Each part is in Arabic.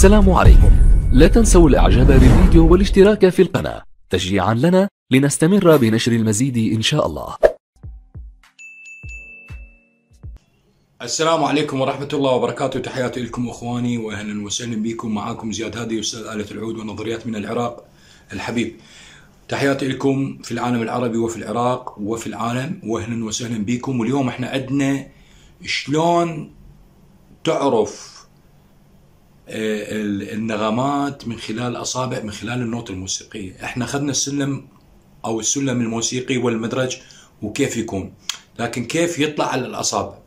السلام عليكم. لا تنسوا الاعجاب بالفيديو والاشتراك في القناة تشجيعا لنا لنستمر بنشر المزيد ان شاء الله. السلام عليكم ورحمة الله وبركاته. تحياتي لكم اخواني واهلا وسهلا بكم. معاكم زياد هادي استاذ آلة العود والنظريات من العراق الحبيب. تحياتي لكم في العالم العربي وفي العراق وفي العالم واهلا وسهلا بكم. واليوم احنا عندنا شلون تعرف النغمات من خلال الأصابع، من خلال النوت الموسيقية. احنا اخذنا السلم او السلم الموسيقي والمدرج وكيف يكون، لكن كيف يطلع على الأصابع؟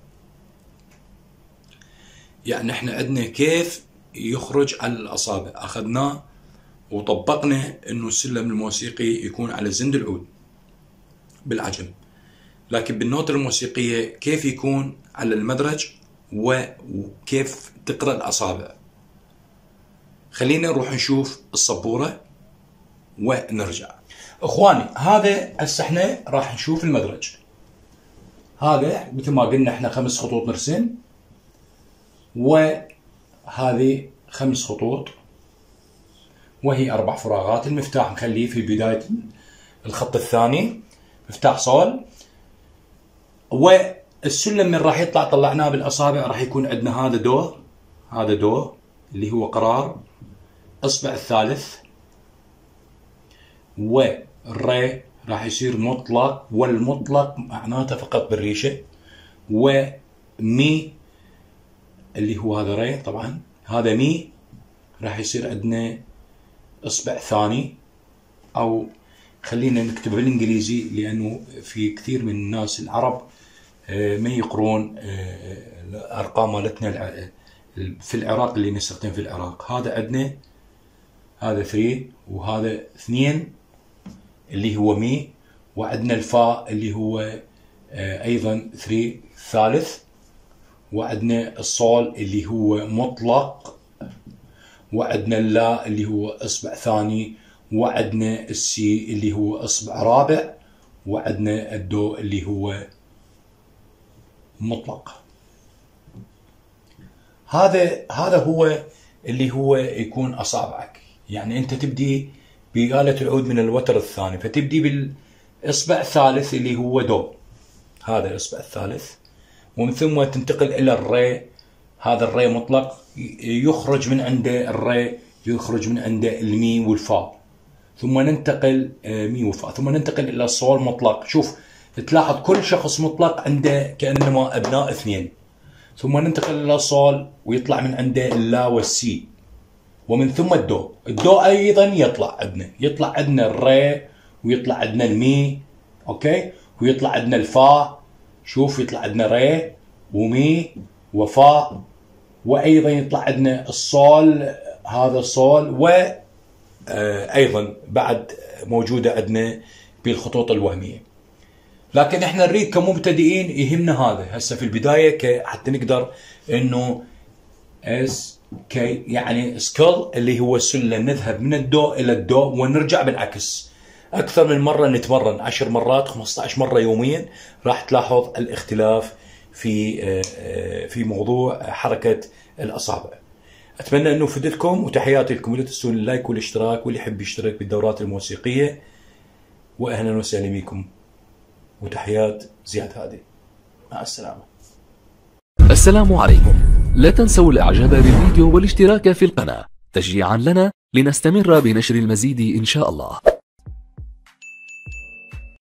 يعني احنا عندنا كيف يخرج على الأصابع، اخذناه وطبقنا انه السلم الموسيقي يكون على زند العود بالعجم، لكن بالنوت الموسيقية كيف يكون على المدرج وكيف تقرأ الأصابع. خلينا نروح نشوف السبورة ونرجع. اخواني هذا هسه احنا راح نشوف المدرج. هذا مثل ما قلنا احنا 5 خطوط نرسم، وهذه 5 خطوط وهي 4 فراغات. المفتاح نخليه في بداية الخط الثاني، مفتاح صول. والسلم من راح يطلع طلعناه بالاصابع راح يكون عندنا هذا دو، هذا دو اللي هو قرار، اصبع الثالث، والري راح يصير مطلق، والمطلق معناته فقط بالريشه، ومي اللي هو هذا ري طبعا، هذا مي راح يصير عندنا اصبع ثاني، او خلينا نكتبه بالانجليزي لانه في كثير من الناس العرب ما يقرون الارقام مالتنا في العراق اللي نستخدم في العراق. هذا عندنا هذا 3 وهذا 2 اللي هو مي، وعندنا الفاء اللي هو ايضا 3 ثالث، وعندنا الصول اللي هو مطلق، وعندنا اللا اللي هو اصبع ثاني، وعندنا السي اللي هو اصبع رابع، وعندنا الدو اللي هو مطلق. هذا هو اللي هو يكون اصابعك. يعني انت تبدي بآلة العود من الوتر الثاني، فتبدي بالاصبع الثالث اللي هو دو، هذا الاصبع الثالث، ومن ثم تنتقل الى الري. هذا الري مطلق، يخرج من عنده الري، يخرج من عنده المي والفا، ثم ننتقل مي وفا، ثم ننتقل الى الصول مطلق. شوف تلاحظ كل شخص مطلق عنده كانما ابناء 2، ثم ننتقل الى الصول ويطلع من عنده اللا والسي، ومن ثم الدو. الدو ايضا يطلع عندنا الري، ويطلع عندنا المي، اوكي، ويطلع عندنا الفا. شوف يطلع عندنا ري ومي وفا، وايضا يطلع عندنا الصول، هذا الصول، وايضا بعد موجوده عندنا بالخطوط الوهميه. لكن احنا نريد كمبتدئين يهمنا هذا هسه في البدايه حتى نقدر انه اس كي يعني سكول اللي هو سلم، نذهب من الدو الى الدو ونرجع بالعكس اكثر من مره، نتمرن 10 مرات 15 مره يوميا، راح تلاحظ الاختلاف في موضوع حركه الاصابع. اتمنى انه فدتكم، وتحياتي لكم. لا تنسون اللايك والاشتراك، واللي يحب يشترك بالدورات الموسيقيه. واهلا وسهلا بكم، وتحيات زياد هادي. مع السلامه. السلام عليكم. لا تنسوا الاعجاب بالفيديو والاشتراك في القناة تشجيعا لنا لنستمر بنشر المزيد ان شاء الله.